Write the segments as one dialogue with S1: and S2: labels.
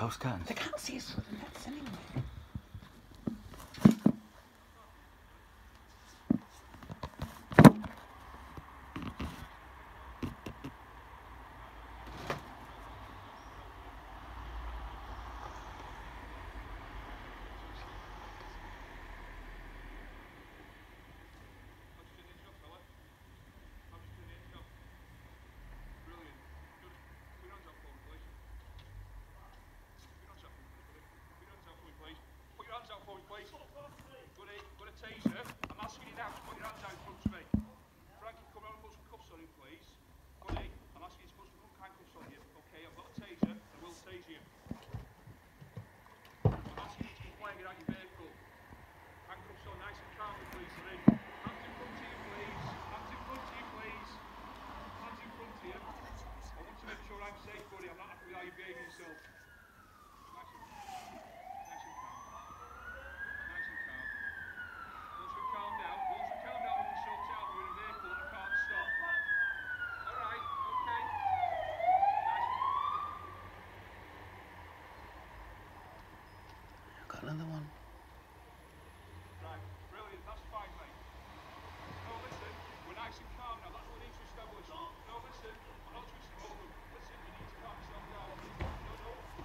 S1: Close curtains.
S2: They can't see us through the nets anyway.
S3: Please. Got a taser. I'm asking you now to put your hands out in front of me. Frankie, come around and put some cuffs on him, please. Buddy, I'm asking you to put some handcuffs on you. Okay, I've got a taser. I will tase you. I'm asking you to comply and get out your vehicle. Handcuffs on, nice and calm, please, buddy. Hands in front of you, please. Hands in front of you, please. Hands in front of you. I want to make sure I'm safe, buddy. I'm not happy with how you're behaving yourself.
S2: Another one.
S3: Right, brilliant, that's fine, mate. No, listen, we're nice and calm now, that's what we need to establish. No, listen, I'm not twisting over. Listen, you need to calm yourself down. No,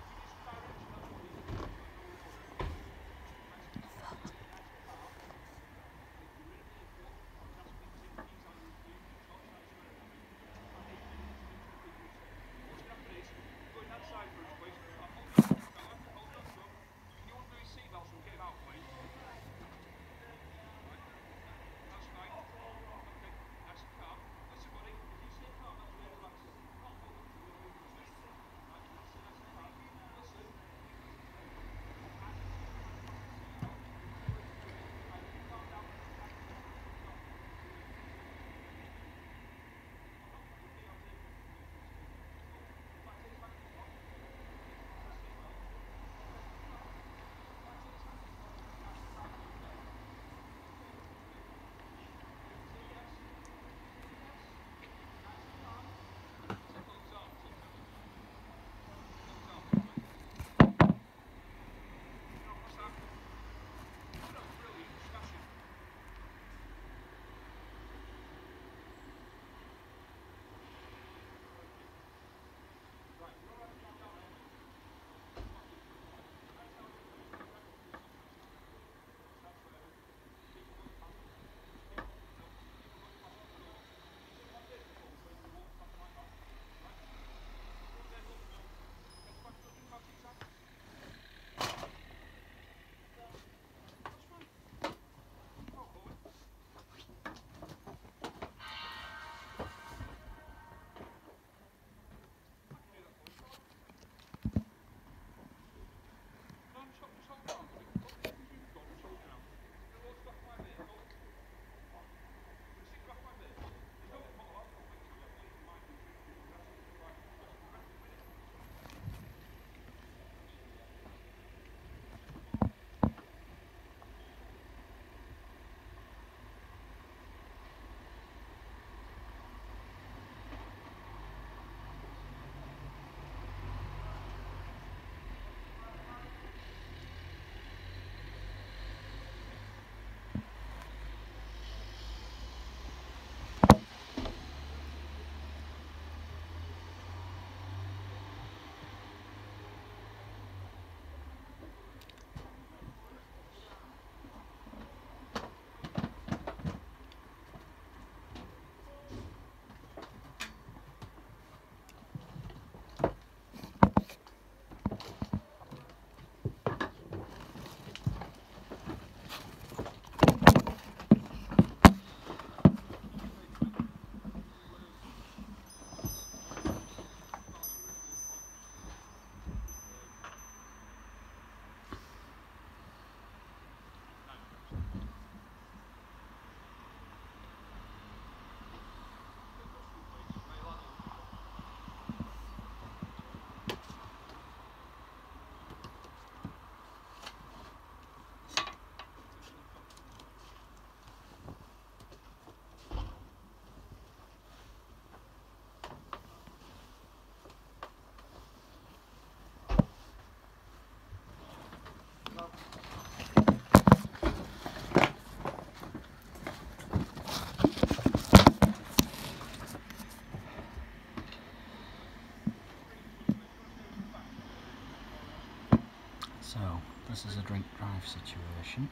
S1: So, this is a drink drive situation.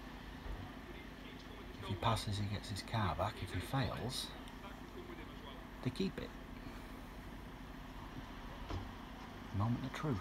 S1: If he passes, he gets his car back. If he fails, they keep it. Moment of truth.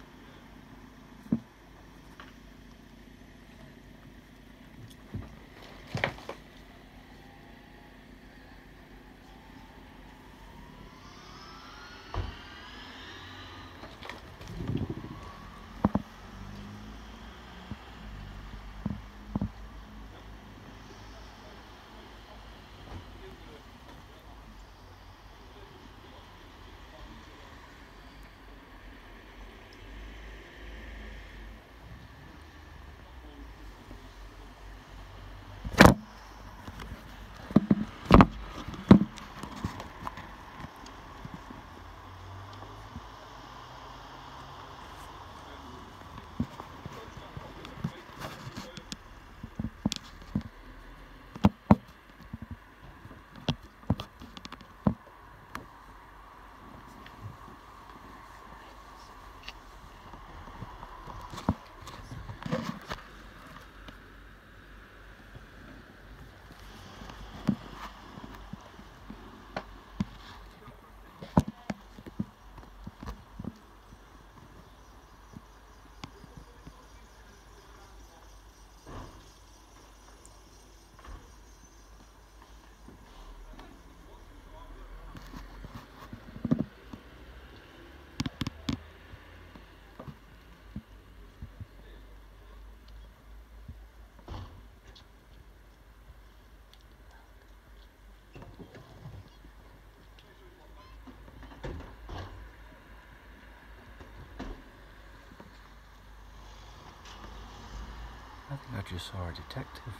S1: I think I just saw a detective.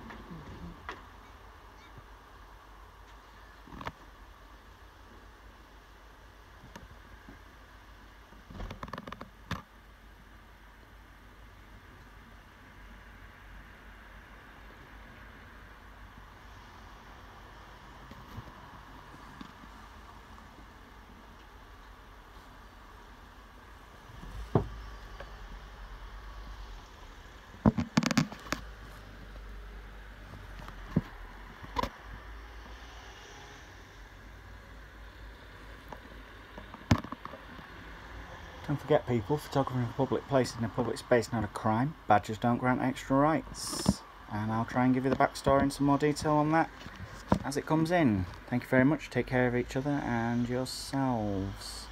S1: Don't forget people, photography in a public place in a public space not a crime. Badgers don't grant extra rights. And I'll try and give you the backstory and some more detail on that as it comes in. Thank you very much, take care of each other and yourselves.